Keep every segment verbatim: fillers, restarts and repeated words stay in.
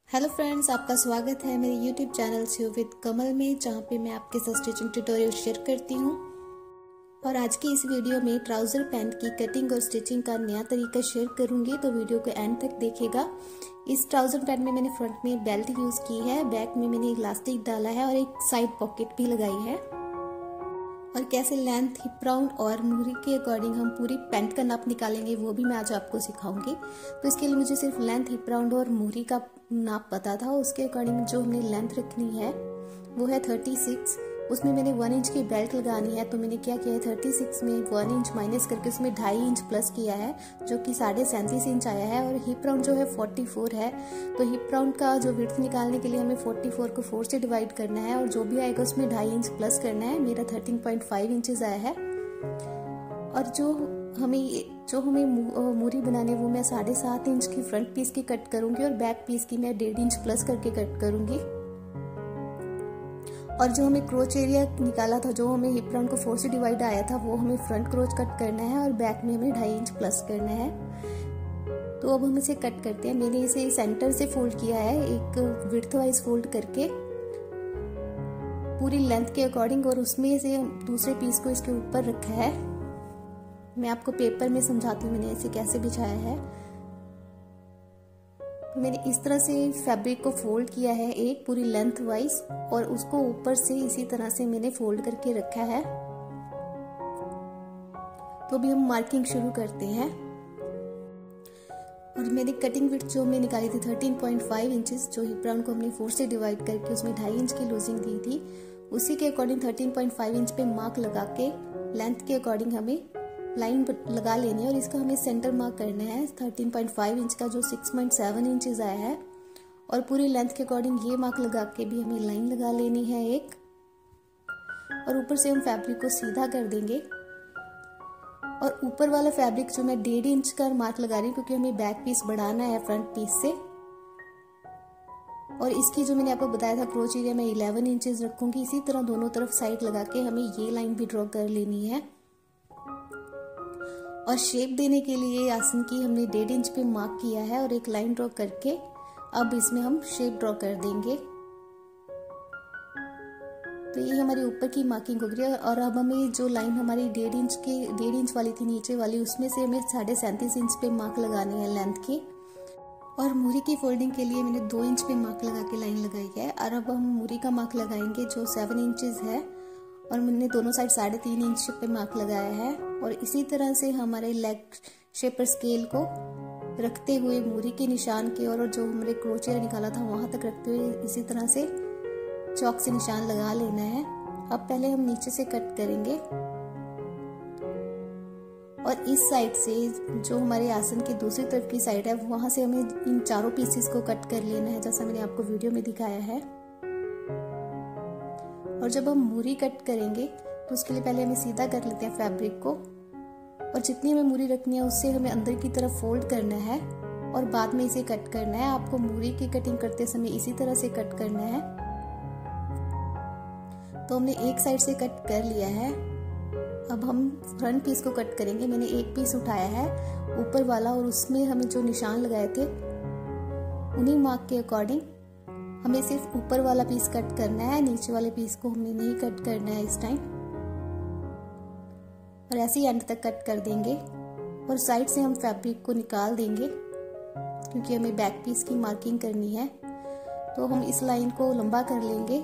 Hello friends, आपका स्वागत है मेरे यूट्यूब चैनल से विद कमल में, जहाँ पे मैं आपके साथ स्टिचिंग ट्यूटोरियल शेयर करती हूँ। और आज की इस वीडियो में ट्राउज़र पैंट की कटिंग और स्टिचिंग का नया तरीका शेयर करूँगी, तो वीडियो को एंड तक देखिएगा। इस ट्राउज़र पैंट में मैंने फ्रंट में बेल्ट यूज़ की है, बैक में मैंने इलास्टिक डाला है और एक साइड पॉकेट भी लगाई है। और कैसे लेंथ, हिप राउंड और मुहरी के अकॉर्डिंग हम पूरी पैंट का नाप निकालेंगे वो भी मैं आज आपको सिखाऊंगी। तो इसके लिए मुझे सिर्फ लेंथ, हिप राउंड और मुहरी का नाप पता था। उसके अकॉर्डिंग जो हमने लेंथ रखनी है वो है थर्टी सिक्स। उसमें मैंने वन इंच की बेल्ट लगानी है, तो मैंने क्या किया है, थर्टी सिक्स में वन इंच माइनस करके उसमें ढाई इंच प्लस किया है, जो कि साढ़े सैंतीस इंच आया है। और हिप राउंड जो है फोर्टी फोर है, तो हिप राउंड का जो विड्थ निकालने के लिए हमें फोर्टी फोर को फोर से डिवाइड करना है और जो भी आएगा उसमें ढाई इंच प्लस करना है। मेरा थर्टीन पॉइंट फाइव इंचेस आया है। और जो हमें जो हमें मूरी बनाने वो मैं साढ़े सात इंच की फ्रंट पीस की कट करूंगी और बैक पीस की मैं डेढ़ इंच प्लस करके कट करूंगी। और जो हमें क्रोच एरिया निकाला था, जो हमें हिप राउंड को फोर से डिवाइड आया था, वो हमें फ्रंट क्रोच कट करना है और बैक में हमें ढाई इंच प्लस करना है। तो अब हम इसे कट करते हैं। मैंने इसे सेंटर से फोल्ड किया है, एक विड्थ वाइज फोल्ड करके पूरी लेंथ के अकॉर्डिंग, और उसमें से दूसरे पीस को इसके ऊपर रखा है। मैं आपको पेपर में समझाती हूँ मैंने इसे कैसे बिछाया है। मैंने इस तरह से फैब्रिक को फोल्ड किया है एक पूरी लेंथ वाइज, और उसको ऊपर से इसी तरह से मैंने फोल्ड करके रखा है। तो अभी हम मार्किंग शुरू करते हैं। और मैंने कटिंग विड्थ जो मैं निकाली थी थर्टीन पॉइंट फाइव इंचेस, जो हिप राउंड को हमने फोर से डिवाइड करके उसमें ढाई इंच की लूजिंग दी थी, उसी के according thirteen point five inch पे मार्क लगा के लेंथ के अकॉर्डिंग हमें लाइन लगा लेनी है। और इसका हमें सेंटर मार्क करना है थर्टीन पॉइंट फाइव इंच का, जो सिक्स पॉइंट सेवन इंचेस आया है। और पूरी लेंथ के अकॉर्डिंग ये मार्क लगा के भी हमें लाइन लगा लेनी है एक। और ऊपर से हम फैब्रिक को सीधा कर देंगे। और ऊपर वाला फैब्रिक जो मैं डेढ़ इंच का मार्क लगा रही हूँ, क्योंकि हमें बैक पीस बढ़ाना है फ्रंट पीस से। और इसकी जो मैंने आपको बताया था क्रोच एरिया में इलेवन इंचेस रखूंगी। इसी तरह दोनों तरफ साइड लगा के हमें ये लाइन भी ड्रॉ कर लेनी है। और शेप देने के लिए आसन की हमने डेढ़ इंच पे मार्क किया है और एक लाइन ड्रॉ करके अब इसमें हम शेप ड्रॉ कर देंगे। तो ये हमारी ऊपर की मार्किंग हो गई। और अब हमें जो लाइन हमारी डेढ़ इंच के डेढ़ इंच वाली थी नीचे वाली, उसमें से हमें साढ़े सैंतीस इंच पे मार्क लगानी है लेंथ की। और मूरी की फोल्डिंग के लिए मैंने दो इंच पे मार्क लगा के लाइन लगाई है। और अब हम मूरी का मार्क लगाएंगे जो सेवन इंचेस है, और मैंने दोनों साइड साढ़े तीन इंच पे मार्क लगाया है। और इसी तरह से हमारे लेग शेपर स्केल को रखते हुए मूरी के निशान के और जो हमने क्रोचेरा निकाला था वहां तक रखते हुए इसी तरह से चौक से निशान लगा लेना है। अब पहले हम नीचे से कट करेंगे और इस साइड से जो हमारे आसन की दूसरी तरफ की साइड है वहां से हमें इन चारों पीसेस को कट कर लेना है, जैसा मैंने आपको वीडियो में दिखाया है। और जब हम मूरी कट करेंगे तो उसके लिए पहले हमें सीधा कर लेते हैं फैब्रिक को, और जितनी हमें मूरी रखनी है उससे हमें अंदर की तरफ फोल्ड करना है और बाद में इसे कट करना है। आपको मूरी की कटिंग करते समय इसी तरह से कट करना है। तो हमने एक साइड से कट कर लिया है। अब हम फ्रंट पीस को कट करेंगे। मैंने एक पीस उठाया है ऊपर वाला, और उसमें हमें जो निशान लगाए थे उन्हीं मार्क के अकॉर्डिंग हमें सिर्फ ऊपर वाला पीस कट करना है, नीचे वाले पीस को हमने नहीं कट करना है इस टाइम। और ऐसे ही एंड तक कट कर देंगे और साइड से हम फैब्रिक को निकाल देंगे, क्योंकि हमें बैक पीस की मार्किंग करनी है। तो हम इस लाइन को लंबा कर लेंगे।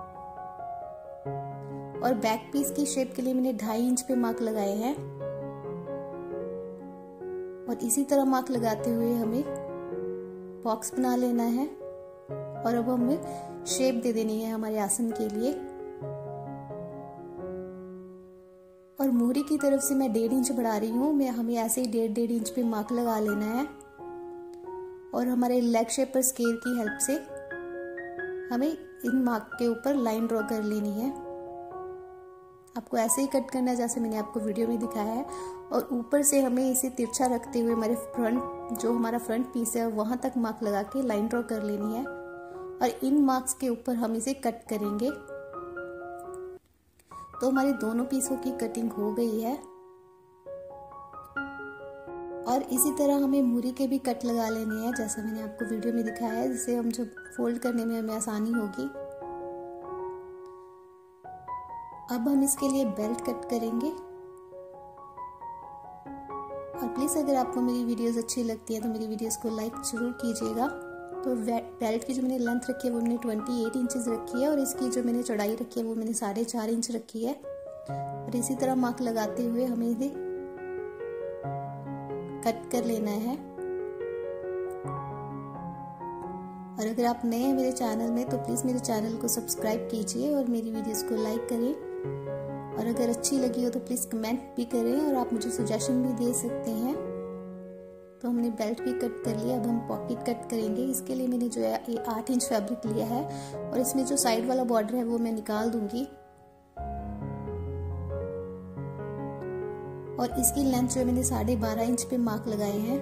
और बैक पीस की शेप के लिए मैंने ढाई इंच पे मार्क लगाए हैं, और इसी तरह मार्क लगाते हुए हमें बॉक्स बना लेना है। और अब हमें शेप दे देनी है हमारे आसन के लिए। और मूरी की तरफ से मैं डेढ़ इंच बढ़ा रही हूँ। मैं हमें ऐसे ही डेढ़ डेढ़ इंच पे मार्क लगा लेना है। और हमारे लेग शेपर स्केल की हेल्प से हमें इन मार्क के ऊपर लाइन ड्रॉ कर लेनी है। आपको ऐसे ही कट करना है जैसे मैंने आपको वीडियो में दिखाया है। और ऊपर से हमें इसे तिरछा रखते हुए हमारे फ्रंट जो हमारा फ्रंट पीस है वहां तक मार्क लगा के लाइन ड्रॉ कर लेनी है। और इन मार्क्स के ऊपर हम इसे कट करेंगे। तो हमारे दोनों पीसों की कटिंग हो गई है। और इसी तरह हमें मूरी के भी कट लगा लेने हैं, जैसा मैंने आपको वीडियो में दिखाया है, जिससे हम जब फोल्ड करने में हमें आसानी होगी। अब हम इसके लिए बेल्ट कट करेंगे। और प्लीज़ अगर आपको मेरी वीडियोस अच्छी लगती है तो मेरी वीडियोस को लाइक ज़रूर कीजिएगा। तो बेल्ट की जो मैंने लेंथ रखी है वो मैंने अट्ठाईस इंचेस रखी है, और इसकी जो मैंने चौड़ाई रखी है वो मैंने साढ़े चार इंच रखी है। और इसी तरह मार्क लगाते हुए हमें इसे कट कर लेना है। और अगर आप नए हैं मेरे चैनल में तो प्लीज़ मेरे चैनल को सब्सक्राइब कीजिए और मेरी वीडियोस को लाइक करें। और अगर अच्छी लगी हो तो प्लीज़ कमेंट भी करें, और आप मुझे सजेशन भी दे सकते हैं। तो हमने बेल्ट भी कट कर लिया। अब हम पॉकेट कट करेंगे। इसके लिए मैंने जो है ये आठ इंच फैब्रिक लिया है, और इसमें जो साइड वाला बॉर्डर है वो मैं निकाल दूंगी। और इसकी लेंथ जो है मैंने साढ़े बारह इंच पे मार्क लगाए हैं।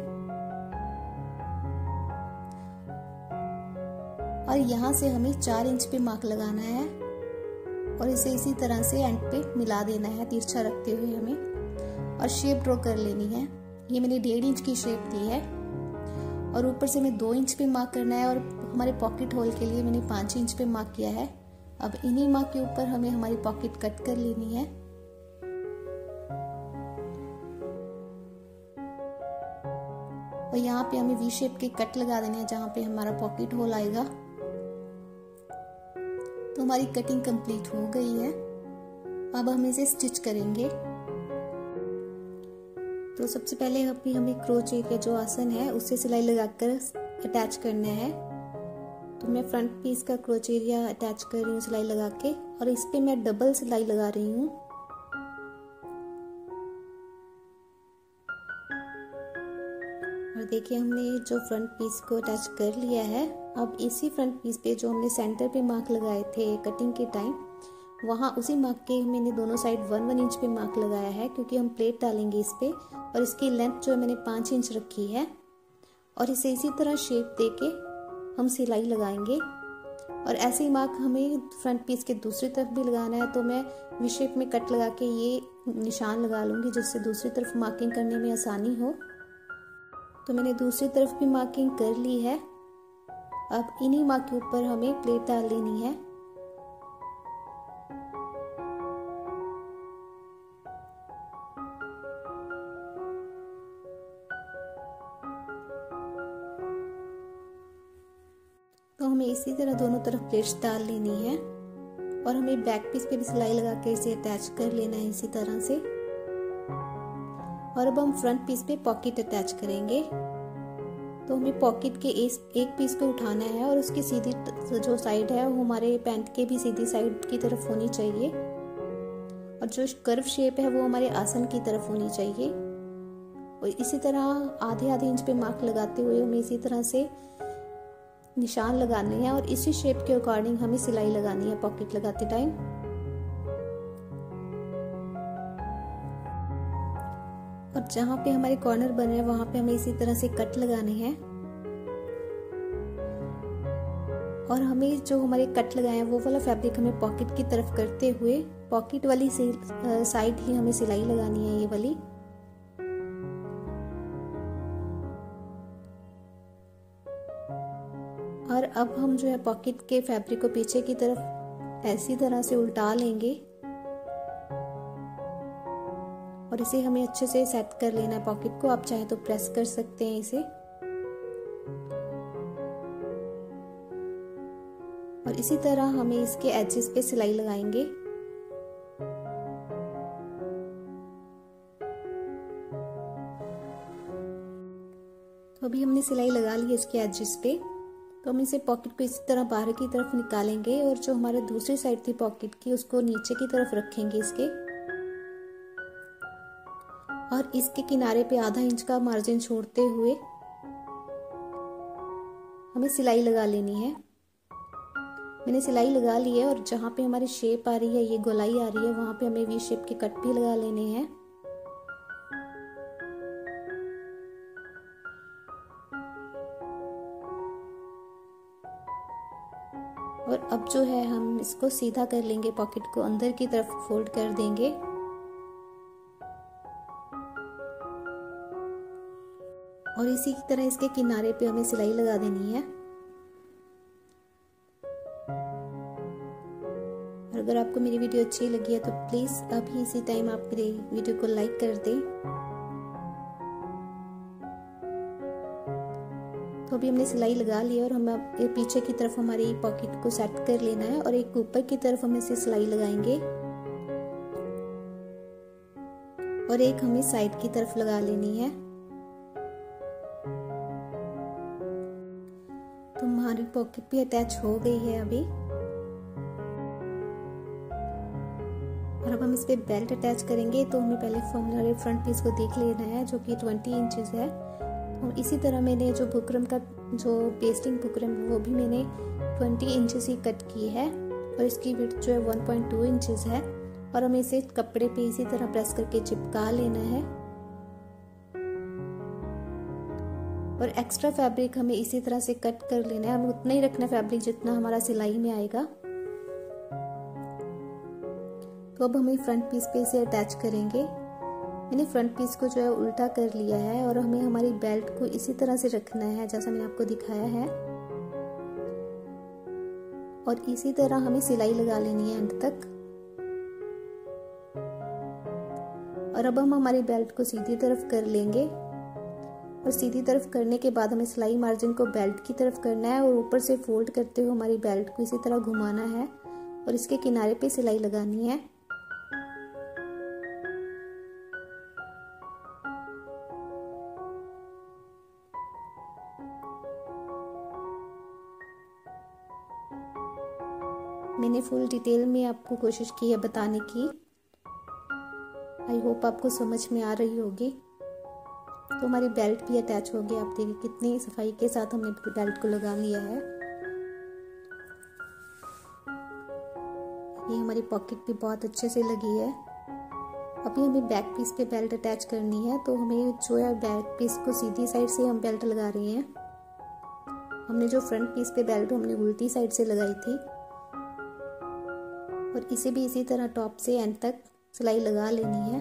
और यहाँ से हमें चार इंच पे मार्क लगाना है, और इसे इसी तरह से एंड पे मिला देना है तिरछा रखते हुए हमें। और शेप ड्रॉ कर लेनी है। ये मैंने डेढ़ इंच की शेप दी है, और ऊपर से हमें दो इंच पे मार्क करना है, और हमारे पॉकेट होल के लिए मैंने पाँच इंच पे मार्क किया है। अब इन्हीं मार्क के ऊपर हमें हमारी पॉकेट कट कर लेनी है। और यहाँ पे हमें वी शेप के कट लगा देने हैं जहाँ पे हमारा पॉकेट होल आएगा। तो हमारी कटिंग कंप्लीट हो गई है। अब हम इसे स्टिच करेंगे। तो सबसे पहले अभी हमें क्रोच एरिया जो आसन है उससे सिलाई लगाकर अटैच करना है। तो मैं फ्रंट पीस का क्रोच एरिया अटैच कर रही हूँ सिलाई लगा के, और इस पे मैं डबल सिलाई लगा रही हूँ। और देखिए हमने जो फ्रंट पीस को अटैच कर लिया है। अब इसी फ्रंट पीस पे जो हमने सेंटर पे मार्क लगाए थे कटिंग के टाइम, वहाँ उसी मार्क के मैंने दोनों साइड वन वन इंच पे मार्क लगाया है, क्योंकि हम प्लेट डालेंगे इस पे। और इसकी लेंथ जो है मैंने पाँच इंच रखी है, और इसे इसी तरह शेप देके हम सिलाई लगाएंगे। और ऐसे ही मार्क हमें फ्रंट पीस के दूसरी तरफ भी लगाना है। तो मैं वी शेप में कट लगा के ये निशान लगा लूँगी, जिससे दूसरी तरफ मार्किंग करने में आसानी हो। तो मैंने दूसरी तरफ भी मार्किंग कर ली है। अब इन्हीं मार्क के ऊपर हमें प्लेट डाल लेनी है। तो हमें इसी तरह दोनों तरफ प्लेट्स डाल लेनी है, और हमें बैक पीस पे भी सिलाई लगा के इसे अटैच कर लेना है इसी तरह से। और अब हम फ्रंट पीस पे पॉकेट अटैच करेंगे। तो हमें पॉकेट के एक पीस को उठाना है, और उसकी सीधी जो साइड है वो हमारे पैंट के भी सीधी साइड की तरफ होनी चाहिए, और जो कर्व शेप है वो हमारे आसन की तरफ होनी चाहिए। और इसी तरह आधे आधे इंच पे मार्क लगाते हुए हमें इसी तरह से निशान लगाने हैं, और इसी शेप के अकॉर्डिंग हमें सिलाई लगानी है पॉकेट लगाते टाइम। और जहाँ पे हमारे कॉर्नर बने हैं वहां पे हमें इसी तरह से कट लगाने हैं। और हमें जो हमारे कट लगाए हैं वो वाला फैब्रिक हमें पॉकेट की तरफ करते हुए पॉकेट वाली साइड ही हमें सिलाई लगानी है, ये वाली। और अब हम जो है पॉकेट के फैब्रिक को पीछे की तरफ ऐसी तरह से उल्टा लेंगे, और इसे हमें अच्छे से सेट कर लेना है पॉकेट को। आप चाहे तो प्रेस कर सकते हैं इसे। और इसी तरह हमें इसके एजेस पे सिलाई लगाएंगे। तो अभी हमने सिलाई लगा ली है इसके एजेस पे। तो हम इसे पॉकेट को इसी तरह बाहर की तरफ निकालेंगे, और जो हमारे दूसरी साइड थी पॉकेट की उसको नीचे की तरफ रखेंगे इसके। और इसके किनारे पे आधा इंच का मार्जिन छोड़ते हुए हमें सिलाई लगा लेनी है। मैंने सिलाई लगा ली है, और जहाँ पे हमारी शेप आ रही है, ये गोलाई आ रही है, वहां पे हमें वी शेप के कट भी लगा लेने हैं। और अब जो है हम इसको सीधा कर लेंगे, पॉकेट को अंदर की तरफ फोल्ड कर देंगे। और इसी की तरह इसके किनारे पे हमें सिलाई लगा देनी है। और अगर आपको मेरी वीडियो अच्छी लगी है तो प्लीज़ अभी इसी टाइम आप मेरे वीडियो को लाइक कर दें। तो अभी हमने सिलाई लगा ली और हम अब पीछे की तरफ हमारी पॉकेट को सेट कर लेना है और एक ऊपर की तरफ हम इसे सिलाई लगाएंगे और एक हमें साइड की तरफ लगा लेनी है। तो हमारी पॉकेट भी अटैच हो गई है अभी। और अब हम इस पे बेल्ट अटैच करेंगे। तो हमें पहले हमारे फ्रंट पीस को देख लेना है जो कि ट्वेंटी इंचेस है। तो इसी तरह मैंने जो बुकरम का जो पेस्टिंग बुकरम वो भी मैंने ट्वेंटी इंचेस ही कट की है और इसकी विड्थ जो है वन पॉइंट टू इंचेस है। और हमें इसे कपड़े पे इसी तरह प्रेस करके चिपका लेना है और एक्स्ट्रा फैब्रिक हमें इसी तरह से कट कर लेना है। हमें उतना ही रखना फैब्रिक जितना हमारा सिलाई में आएगा। तो अब हम फ्रंट पीस पे इसे अटैच करेंगे। मैंने फ्रंट पीस को जो है उल्टा कर लिया है और हमें हमारी बेल्ट को इसी तरह से रखना है जैसा मैंने आपको दिखाया है और इसी तरह हमें सिलाई लगा लेनी है अंत तक। और अब हम हमारी बेल्ट को सीधी तरफ कर लेंगे और सीधी तरफ करने के बाद हमें सिलाई मार्जिन को बेल्ट की तरफ करना है और ऊपर से फोल्ड करते हुए हमारी बेल्ट को इसी तरह घुमाना है और इसके किनारे पे सिलाई लगानी है। मैंने फुल डिटेल में आपको कोशिश की है बताने की। आई होप आपको समझ में आ रही होगी। तो हमारी बेल्ट भी अटैच हो गई। आप देखिए कितनी सफाई के साथ हमने बेल्ट को लगा लिया है। ये हमारी पॉकेट भी बहुत अच्छे से लगी है। अभी हमें बैक पीस पे बेल्ट अटैच करनी है। तो हमें जो है बैक पीस को सीधी साइड से हम बेल्ट लगा रहे हैं। हमने जो फ्रंट पीस पे बेल्ट हमने उल्टी साइड से लगाई थी और इसे भी इसी तरह टॉप से एंड तक सिलाई लगा लेनी है।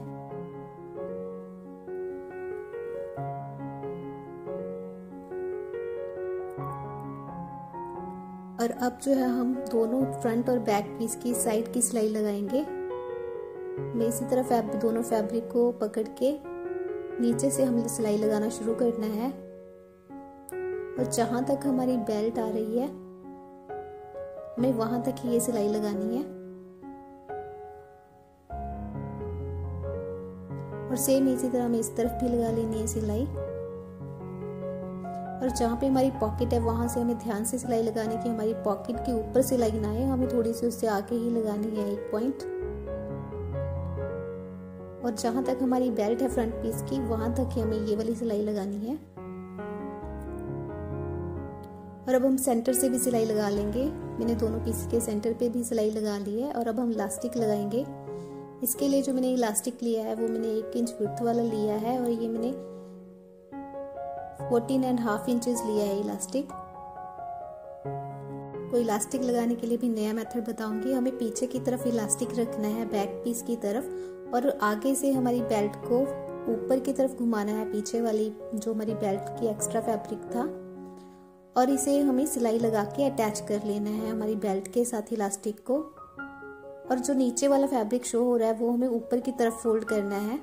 और अब जो है हम दोनों फ्रंट और बैक पीस की साइड की सिलाई लगाएंगे। मैं इसी तरह फैब, दोनों फैब्रिक को पकड़ के नीचे से हमें सिलाई लगाना शुरू करना है और जहां तक हमारी बेल्ट आ रही है हमें वहां तक ही ये सिलाई लगानी है। और सेम इसी तरह हमें इस तरफ भी लगा लेनी है सिलाई। और जहाँ पे हमारी पॉकेट है वहां से हमें ध्यान से सिलाई लगाने की। हमारी पॉकेट के ऊपर सिलाई ना है, हमें थोड़ी सी उससे आगे ही लगानी है एक पॉइंट। और जहां तक हमारी बेल्ट है फ्रंट पीस की वहां तक ही हमें ये वाली सिलाई लगानी है। और अब हम सेंटर से भी सिलाई लगा लेंगे। मैंने दोनों पीस के सेंटर पे भी सिलाई लगा ली है। और अब हम इलास्टिक लगाएंगे। इसके लिए जो मैंने इलास्टिक लिया है वो मैंने एक इंच विड्थ वाला लिया है और ये मैंने फोर्टीन एंड हाफ इंचेस लिया है इलास्टिक। को इलास्टिक लगाने के लिए भी नया मेथड बताऊंगी। हमें पीछे की तरफ इलास्टिक रखना है बैक पीस की तरफ और आगे से हमारी बेल्ट को ऊपर की तरफ घुमाना है, पीछे वाली जो हमारी बेल्ट की एक्स्ट्रा फैब्रिक था। और इसे हमें सिलाई लगा के अटैच कर लेना है हमारी बेल्ट के साथ इलास्टिक को। और जो नीचे वाला फैब्रिक शो हो रहा है वो हमें ऊपर की तरफ फोल्ड करना है।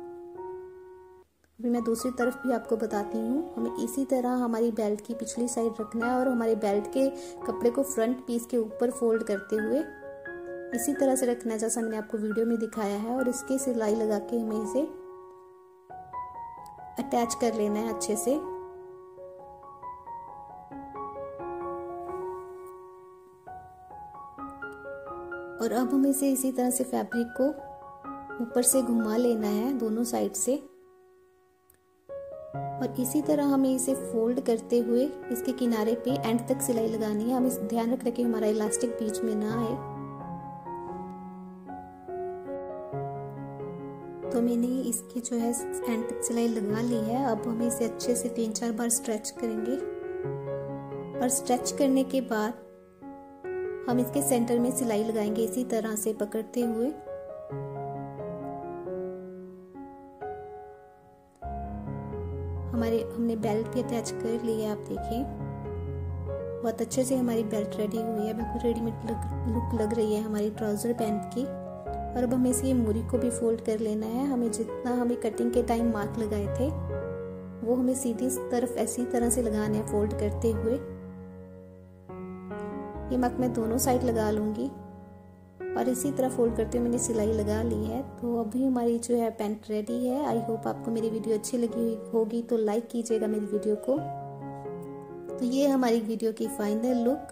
अभी मैं दूसरी तरफ भी आपको बताती हूँ। हमें इसी तरह हमारी बेल्ट की पिछली साइड रखना है और हमारे बेल्ट के कपड़े को फ्रंट पीस के ऊपर फोल्ड करते हुए इसी तरह से रखना है जैसा मैंने आपको वीडियो में दिखाया है। और इसके सिलाई लगा के हमें इसे अटैच कर लेना है अच्छे से। और अब हमें इसे इसी तरह से फैब्रिक को ऊपर से घुमा लेना है दोनों साइड से। और इसी तरह हमें इसे फोल्ड करते हुए इसके किनारे पे एंड तक सिलाई लगानी है। हमें ध्यान रखना कि हमारा इलास्टिक बीच में ना आए। तो मैंने इसकी जो है एंड तक सिलाई लगा ली है। अब हमें इसे अच्छे से तीन चार बार स्ट्रेच करेंगे। और स्ट्रेच करने के बाद हम इसके सेंटर में सिलाई लगाएंगे इसी तरह से पकड़ते हुए। हमारी हमारे हमने बेल्ट भी अटैच कर ली है। आप देखिए बहुत अच्छे से हमारी बेल्ट रेडी हुई है, बिल्कुल रेडीमेड लुक लग रही है हमारी ट्राउज़र पैंट की। और अब हमें इसी मूरी को भी फोल्ड कर लेना है। हमें जितना हमें कटिंग के टाइम मार्क लगाए थे वो हमें सीधी तरफ ऐसी तरह से लगाना है फोल्ड करते हुए। ये मार्क मैं दोनों साइड लगा लूँगी और इसी तरह फोल्ड करते हुए मैंने सिलाई लगा ली है। तो अभी हमारी जो है पैंट रेडी है। आई होप आपको मेरी वीडियो अच्छी लगी हुई होगी, तो लाइक कीजिएगा मेरी वीडियो को। तो ये हमारी वीडियो की फाइनल लुक,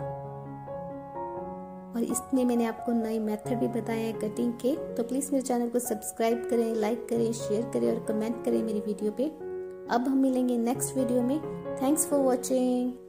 और इसमें मैंने आपको नए मेथड भी बताए हैं कटिंग के। तो प्लीज़ मेरे चैनल को सब्सक्राइब करें, लाइक करें, शेयर करें और कमेंट करें मेरी वीडियो पे। अब हम मिलेंगे नेक्स्ट वीडियो में। Thanks for watching.